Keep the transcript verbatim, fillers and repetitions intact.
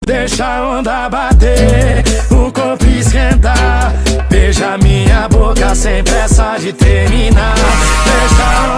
Deixa a onda bater, o corpo esquentar. Beija minha boca sem pressa de terminar. Deixa a